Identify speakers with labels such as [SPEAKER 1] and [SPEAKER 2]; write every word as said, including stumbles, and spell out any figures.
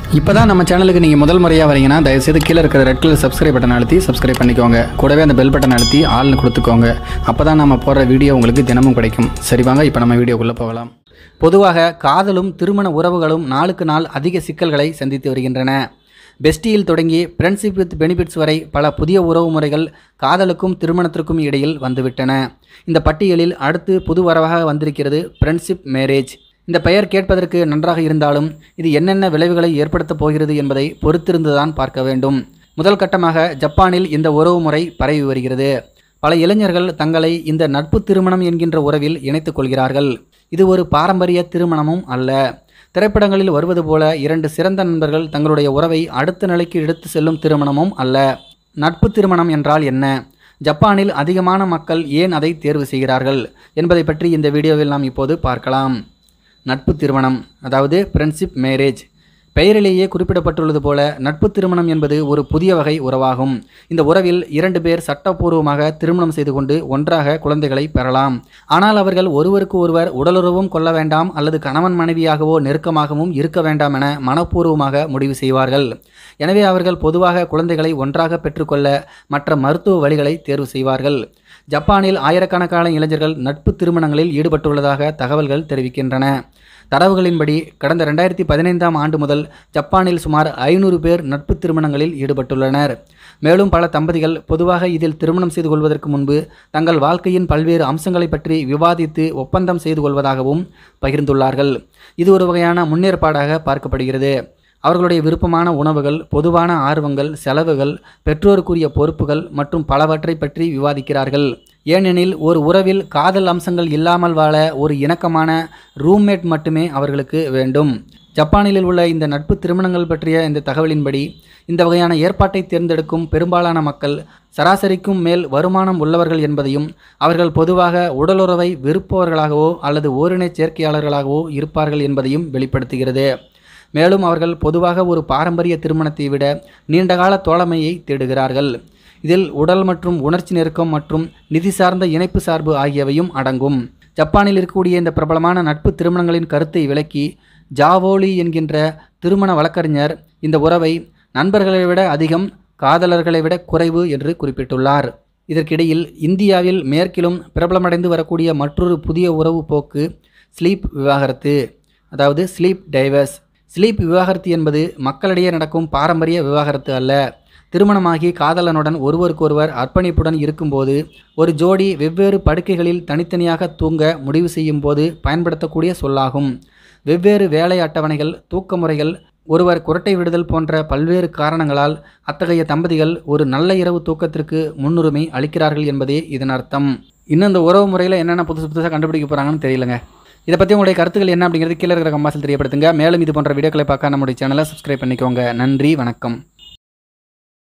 [SPEAKER 1] இப்போ தான் நம்ம சேனலுக்கு நீங்கள் முதல் முறையாக வரீங்கன்னா தயவுசெய்து கீழே இருக்கிற ரெட் கலர் சப்ஸ்கிரைப் பட்டன் அழுத்தி சப்ஸ்கிரைப் பண்ணிக்கோங்க. கூடவே அந்த பெல் பட்டன் அழுத்தி ஆள்னு கொடுத்துக்கோங்க. அப்போ தான் நம்ம போடுற வீடியோ உங்களுக்கு தினமும் கிடைக்கும். சரி வாங்க இப்போ நம்ம வீடியோக்குள்ளே போகலாம். பொதுவாக காதலும் திருமண உறவுகளும் நாளுக்கு நாள் அதிக சிக்கல்களை சந்தித்து வருகின்றன. பெஸ்டியில் தொடங்கி ஃப்ரெண்ட்ஷிப் வித் பெனிஃபிட்ஸ் வரை பல புதிய உறவு முறைகள் காதலுக்கும் திருமணத்திற்கும் இடையில் வந்துவிட்டன. இந்த பட்டியலில் அடுத்து புது வரவாக வந்திருக்கிறது ஃப்ரெண்ட்ஷிப் மேரேஜ். இந்த பெயர் கேட்பதற்கு நன்றாக இருந்தாலும் இது என்னென்ன விளைவுகளை ஏற்படுத்தப் போகிறது என்பதை பொறுத்திருந்துதான் பார்க்க வேண்டும். முதல் கட்டமாக ஜப்பானில் இந்த உறவு முறை பரவி வருகிறது. பல இளைஞர்கள் தங்களை இந்த நட்பு திருமணம் என்கின்ற உறவில் இணைத்துக் கொள்கிறார்கள். இது ஒரு பாரம்பரிய திருமணமும் அல்ல. திரைப்படங்களில் வருவது போல இரண்டு சிறந்த நண்பர்கள் தங்களுடைய உறவை அடுத்த நிலைக்கு எடுத்து செல்லும் திருமணமும் அல்ல. நட்பு திருமணம் என்றால் என்ன? ஜப்பானில் அதிகமான மக்கள் ஏன் அதை தேர்வு செய்கிறார்கள் என்பதை பற்றி இந்த வீடியோவில் நாம் இப்போது பார்க்கலாம். நட்பு திருமணம், அதாவது ஃப்ரெண்ட்ஷிப் மேரேஜ். பெயரிலேயே குறிப்பிடப்பட்டுள்ளது போல நட்பு திருமணம் என்பது ஒரு புதிய வகை உறவாகும். இந்த உறவில் இரண்டு பேர் சட்டப்பூர்வமாக திருமணம் செய்து கொண்டு ஒன்றாக குழந்தைகளை பெறலாம். ஆனால் அவர்கள் ஒருவருக்கு ஒருவர் உடலுறவும் கொள்ள வேண்டாம் அல்லது கணவன் மனைவியாகவோ நெருக்கமாகவும் இருக்க வேண்டாம் என மனப்பூர்வமாக முடிவு செய்வார்கள். எனவே அவர்கள் பொதுவாக குழந்தைகளை ஒன்றாக பெற்றுக்கொள்ள மற்ற மருத்துவ வழிகளை தேர்வு செய்வார்கள். ஜப்பானில் ஆயிரக்கணக்கான இளைஞர்கள் நட்பு திருமணங்களில் ஈடுபட்டுள்ளதாக தகவல்கள் தெரிவிக்கின்றன. தரவுகளின்படி கடந்த ரெண்டாயிரத்தி பதினைந்தாம் ஆண்டு முதல் ஜப்பானில் சுமார் ஐநூறு பேர் நட்பு திருமணங்களில் ஈடுபட்டுள்ளனர். மேலும் பல தம்பதிகள் பொதுவாக இதில் திருமணம் செய்து கொள்வதற்கு முன்பு தங்கள் வாழ்க்கையின் பல்வேறு அம்சங்களை பற்றி விவாதித்து ஒப்பந்தம் செய்து கொள்வதாகவும் பகிர்ந்துள்ளார்கள். இது ஒரு வகையான முன்னேற்பாடாக பார்க்கப்படுகிறது. அவர்களுடைய விருப்பமான உணவுகள், பொதுவான ஆர்வங்கள், செலவுகள், பெற்றோருக்குரிய பொறுப்புகள் மற்றும் பலவற்றை பற்றி விவாதிக்கிறார்கள். ஏனெனில் ஒரு உறவில் காதல் அம்சங்கள் இல்லாமல் வாழ ஒரு இணக்கமான ரூம்மேட் மட்டுமே அவர்களுக்கு வேண்டும். ஜப்பானில் உள்ள இந்த நட்பு திருமணங்கள் பற்றிய இந்த தகவலின்படி இந்த வகையான ஏற்பாட்டை தேர்ந்தெடுக்கும் பெரும்பாலான மக்கள் சராசரிக்கும் மேல் வருமானம் உள்ளவர்கள் என்பதையும் அவர்கள் பொதுவாக உடலுறவை விருப்பவர்களாகவோ அல்லது ஓரின சேர்க்கையாளர்களாகவோ இருப்பார்கள் என்பதையும் வெளிப்படுத்துகிறது. மேலும் அவர்கள் பொதுவாக ஒரு பாரம்பரிய திருமணத்தை விட நீண்டகால தோழமையை தேடுகிறார்கள். இதில் உடல் மற்றும் உணர்ச்சி நெருக்கம் மற்றும் நிதி சார்ந்த இணைப்பு சார்பு ஆகியவையும் அடங்கும். ஜப்பானில் இருக்கக்கூடிய இந்த பிரபலமான நட்பு திருமணங்களின் கருத்தை விளக்கி ஜாவோலி என்கின்ற திருமண வழக்கறிஞர் இந்த உறவை நண்பர்களை விட அதிகம், காதலர்களை விட குறைவு என்று குறிப்பிட்டுள்ளார். இதற்கிடையில் இந்தியாவில் மேற்கிலும் பிரபலமடைந்து வரக்கூடிய மற்றொரு புதிய உறவு போக்கு ஸ்லீப் விவாகரத்து, அதாவது ஸ்லீப் டைவர்ஸ். ஸ்லீப் விவாகரத்து என்பது மக்களிடையே நடக்கும் பாரம்பரிய விவாகரத்து அல்ல. திருமணமாகி காதலனுடன் ஒருவருக்கொருவர் அர்ப்பணிப்புடன் இருக்கும்போது ஒரு ஜோடி வெவ்வேறு படுக்கைகளில் தனித்தனியாக தூங்க முடிவு செய்யும் போது பயன்படுத்தக்கூடிய சொல்லாகும். வெவ்வேறு வேலை அட்டவணைகள், தூக்க முறைகள், ஒருவர் குரட்டை விடுதல் போன்ற பல்வேறு காரணங்களால் அத்தகைய தம்பதிகள் ஒரு நல்ல இரவு தூக்கத்திற்கு முன்னுரிமை அளிக்கிறார்கள் என்பதே இதன் அர்த்தம். இன்னும் இந்த உறவு முறையில் என்னென்ன புதுசு புதுசாக கண்டுபிடிக்க போகிறாங்கன்னு தெரியலங்க. இதை பற்றி உங்களுடைய கருத்துக்கள் என்ன அப்படிங்கிறது கீழே இருக்கிற கமெண்ட்ஸில் தெரியப்படுத்துங்க. மேலும் இது போன்ற வீடியோக்களை பார்க்க நம்முடைய சேனலை சப்ஸ்கிரைப் பண்ணிக்கோங்க. நன்றி, வணக்கம்.